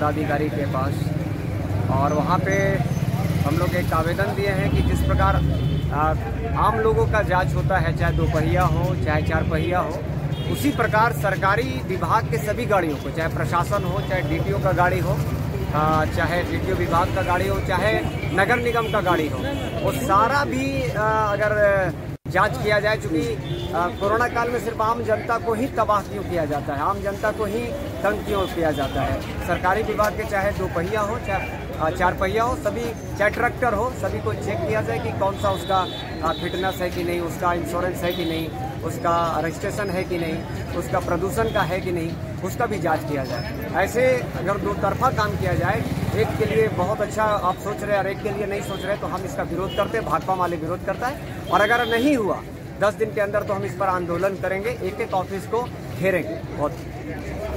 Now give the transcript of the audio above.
पदाधिकारी के पास, और वहाँ पे हम लोग एक आवेदन दिए हैं कि जिस प्रकार आम लोगों का जांच होता है, चाहे 2 पहिया हो चाहे 4 पहिया हो, उसी प्रकार सरकारी विभाग के सभी गाड़ियों को, चाहे प्रशासन हो, चाहे डीटीओ का गाड़ी हो, चाहे डीटीओ विभाग का गाड़ी हो, चाहे नगर निगम का गाड़ी हो, वो सारा भी अगर जांच किया जाए। चूँकि कोरोना काल में सिर्फ आम जनता को ही तबाह क्यों किया जाता है, आम जनता को ही तंग क्यों किया जाता है। सरकारी विभाग के चाहे 2 पहिया हो चाहे 4 पहिया हो, सभी, चाहे ट्रैक्टर हो, सभी को चेक किया जाए कि कौन सा उसका फिटनेस है कि नहीं, उसका इंश्योरेंस है कि नहीं, उसका रजिस्ट्रेशन है कि नहीं, उसका प्रदूषण का है कि नहीं, उसका भी जांच किया जाए। ऐसे अगर 2 तरफा काम किया जाए, एक के लिए बहुत अच्छा आप सोच रहे हैं और एक के लिए नहीं सोच रहे, तो हम इसका विरोध करते हैं। भाकपा वाले विरोध करता है, और अगर नहीं हुआ 10 दिन के अंदर तो हम इस पर आंदोलन करेंगे, एक-एक ऑफिस को घेरेंगे। बहुत